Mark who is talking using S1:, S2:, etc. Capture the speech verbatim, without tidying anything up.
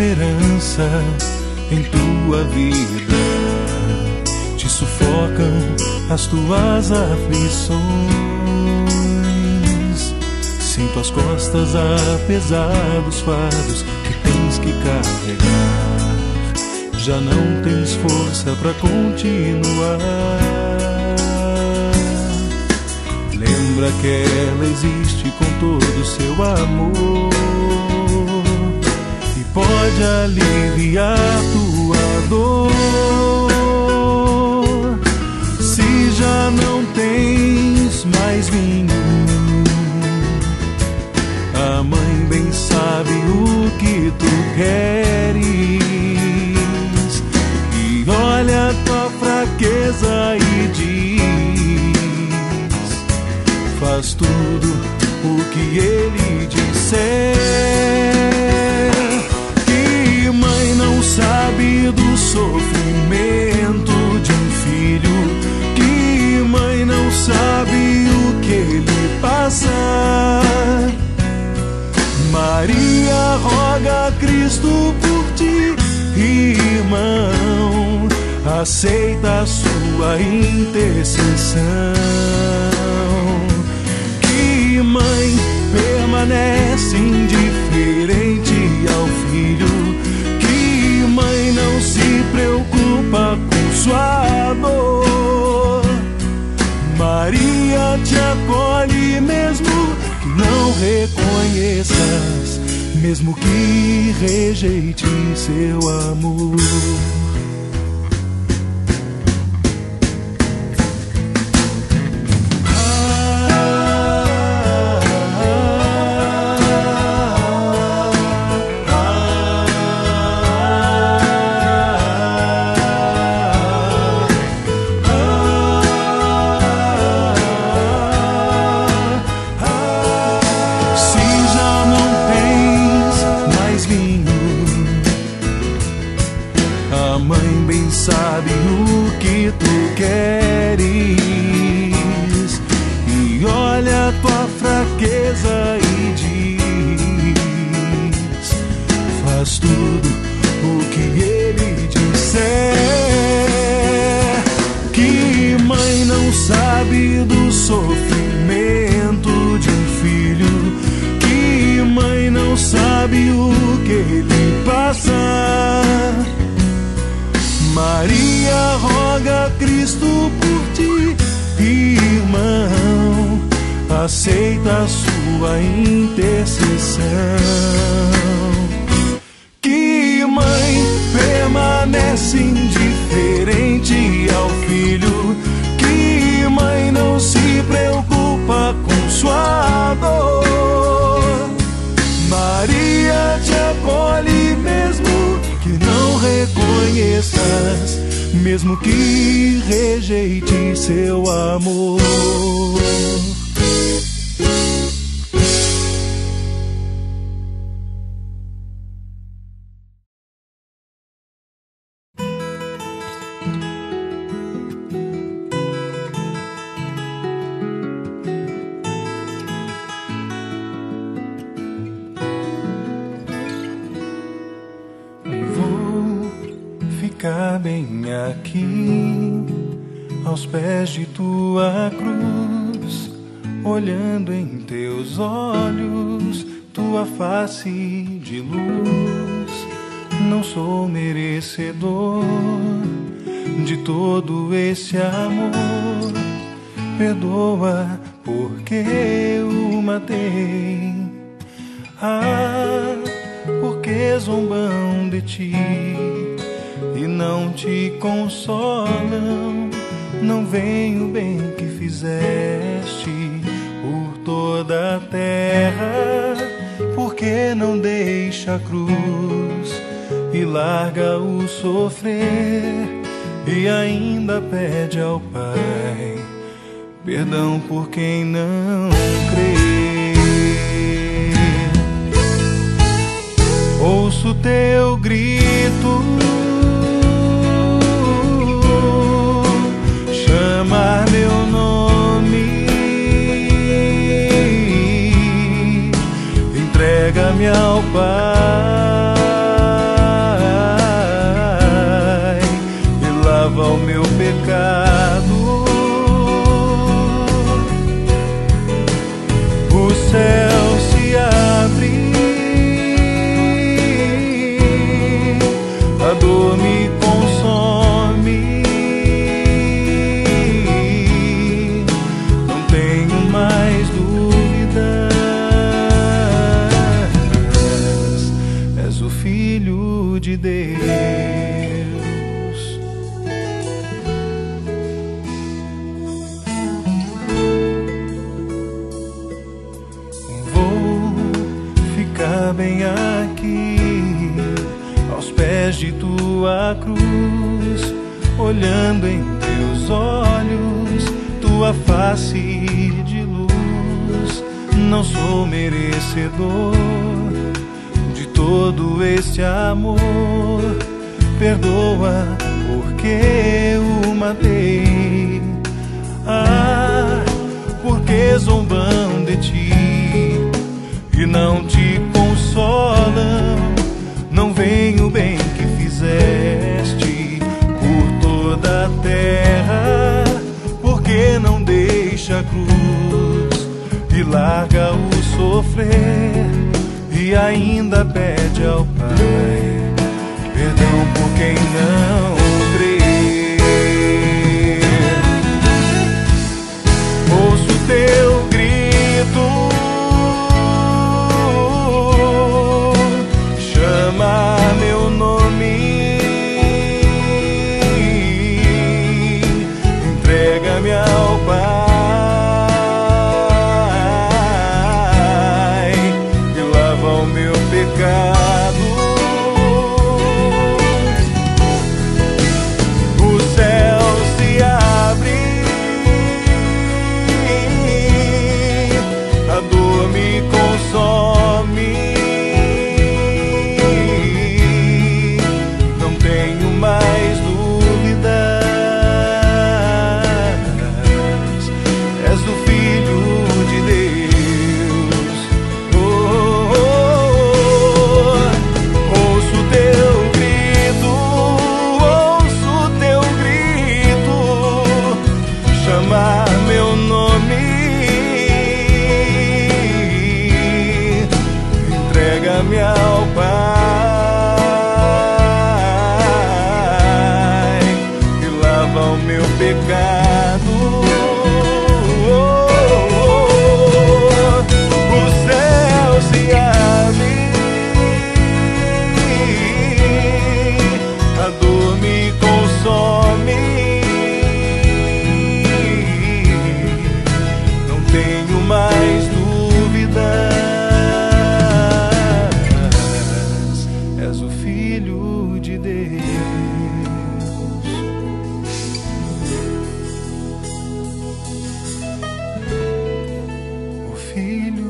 S1: esperança em tua vida. Te sufocam as tuas aflições. Sinto as costas a pesados fardos que tens que carregar. Já não tens força pra continuar. Lembra que ela existe com todo o seu amor e pode aliviar tua dor. Se já não tens mais vinho, a mãe bem sabe o que tu queres e olha a tua fraqueza e diz: faz tudo o que ele disser. Que mãe não sabe do sofrimento de um filho? Que mãe não sabe o que ele passa? Maria roga a Cristo por ti, irmão, aceita a sua intercessão. Que mãe permanece indiferente ao filho? Que mãe não se preocupa com sua dor? Maria te acolhe mesmo que não reconheças, mesmo que rejeite seu amor. Maria roga a Cristo por ti, irmão, aceita a sua intercessão. Que mãe permanece indiferente ao filho? Que mãe não se preocupa com sua dor? Maria te acolhe mesmo que não reconheças, mesmo que rejeite seu amor. Ficar bem aqui, aos pés de tua cruz, olhando em teus olhos, tua face de luz. Não sou merecedor de todo esse amor. Perdoa porque eu matei. Ah, porque zombam de ti e não te consolam, não veem o bem que fizeste por toda a terra. Porque não deixa a cruz e larga o sofrer, e ainda pede ao Pai perdão por quem não crê. Ouço teu grito, chamar meu nome, entrega-me ao Pai. de Deus. Bem aqui, aos pés de tua cruz, olhando em teus olhos, tua face de luz. Não sou merecedor de todo este amor, perdoa porque o matei. Ah, porque zombam de ti e não te consolam, não veem o bem que fizeste por toda a terra. Porque não deixa a cruz e larga o sofrer, e ainda pede ao Pai perdão por quem não crê. Ouço teu grito, meu nome, entrega-me ao Pai e lava o meu pecado. O céu se abre, a dor me consome. Meu nome, entrega-me ao Pai e lava o meu pecado. O céu se abre, a dor me consome. Mais dúvidas, és o Filho de Deus. O Filho